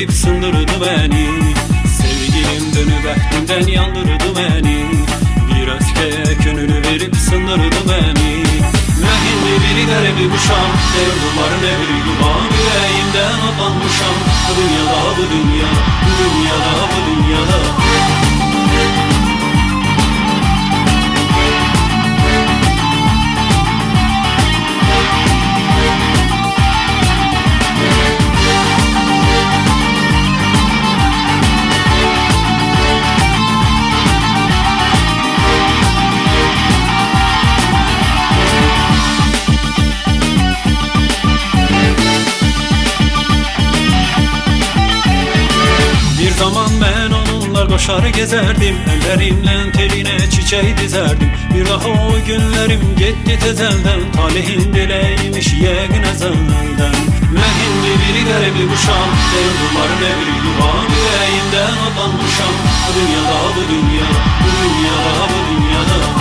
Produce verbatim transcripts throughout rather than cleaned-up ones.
verip sındırdı beni. Sevgilim dönüp ehtimden yandırdı beni. Bir öfkeye könülü verip sındırdı beni. Mühimli bir garibi kuşam, ne yurdular ne bir yuva. Yüreğimden atanmışam, bu dünyada bu dünya, bu dünyada bu dünyada. Bir zaman ben onunla koşar gezerdim, ellerimle teline çiçeği dizerdim. Bir daha o günlerim gitti tezelden, talihin dileymiş yegin ezelden. Mehindi bir garibi kuşam, ne yurdular ne bir yuva. Yüreğimden atanmışam, bu dünyada bu dünya, bu dünyada bu dünyada.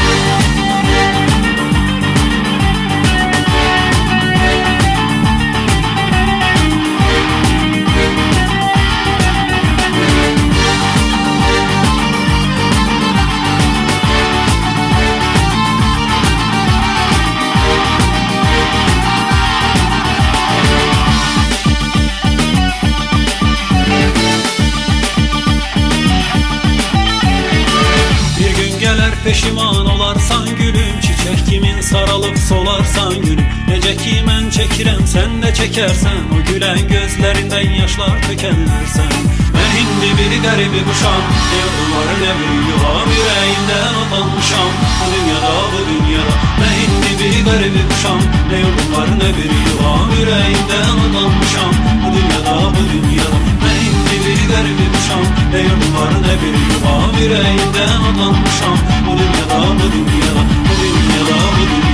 Peşiman olarsan gülüm, çiçek kimin saralıp solarsan gülüm. Nece ki men çekirem sen de çekersen, o gülen gözlerinden yaşlar tökenlersen. Ben hindi bir garibi kuşam, ne yurdular ne bir yuva. Yüreğimden atanmışam, bu dünyada bu dünyada. Ben hindi bir garibi kuşam, ne yurdular ne bir yuva. Yüreğimden atanmışam, bu dünyada bu dünyada. Ben hindi bir garibi kuşam, ne yurdular ne bir yuva. Yüreğimden atanmışam, bu dünyada bu dünyada, bu dünyada bu dünyada.